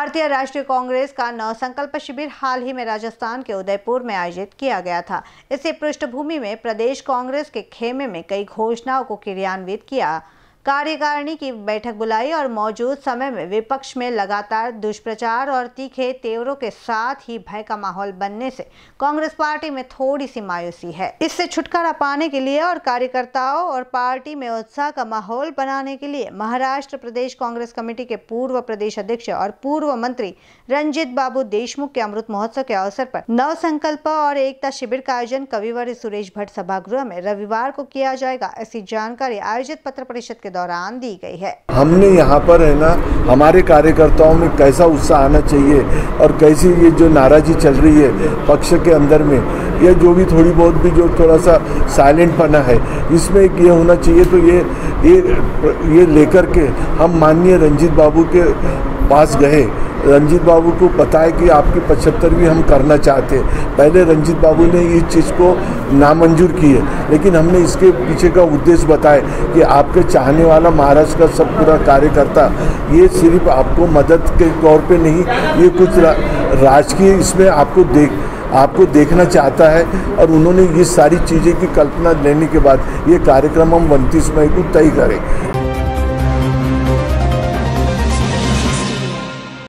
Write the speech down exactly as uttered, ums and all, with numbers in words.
भारतीय राष्ट्रीय कांग्रेस का नवसंकल्प शिविर हाल ही में राजस्थान के उदयपुर में आयोजित किया गया था। इसी पृष्ठभूमि में प्रदेश कांग्रेस के खेमे में कई घोषणाओं को क्रियान्वित किया, कार्यकारिणी की बैठक बुलाई और मौजूद समय में विपक्ष में लगातार दुष्प्रचार और तीखे तेवरों के साथ ही भय का माहौल बनने से कांग्रेस पार्टी में थोड़ी सी मायूसी है। इससे छुटकारा पाने के लिए और कार्यकर्ताओं और पार्टी में उत्साह का माहौल बनाने के लिए महाराष्ट्र प्रदेश कांग्रेस कमेटी के पूर्व प्रदेश अध्यक्ष और पूर्व मंत्री रंजीत बाबू देशमुख के अमृत महोत्सव के अवसर पर नव संकल्प और एकता शिविर का आयोजन कविवर्य सुरेश भट्ट सभागृह में रविवार को किया जाएगा। ऐसी जानकारी आयोजित पत्र परिषद के दौरान दी गई है। हमने यहाँ पर है ना, हमारे कार्यकर्ताओं में कैसा उत्साह आना चाहिए और कैसी ये जो नाराजी चल रही है पक्ष के अंदर में, ये जो भी थोड़ी बहुत भी जो थोड़ा सा साइलेंट पना है, इसमें ये होना चाहिए। तो ये ये ये लेकर के हम माननीय रंजीत बाबू के पास गए। रंजीत बाबू को बताया कि आपकी पचहत्तरवीं हम करना चाहते हैं। पहले रंजीत बाबू ने इस चीज़ को नामंजूर की है, लेकिन हमने इसके पीछे का उद्देश्य बताया कि आपके चाहने वाला महाराष्ट्र का सब पूरा कार्यकर्ता ये सिर्फ आपको मदद के तौर पे नहीं, ये कुछ रा, राजकीय इसमें आपको देख आपको देखना चाहता है। और उन्होंने ये सारी चीज़ें की कल्पना लेने के बाद ये कार्यक्रम हम उनतीस मई को तय करें।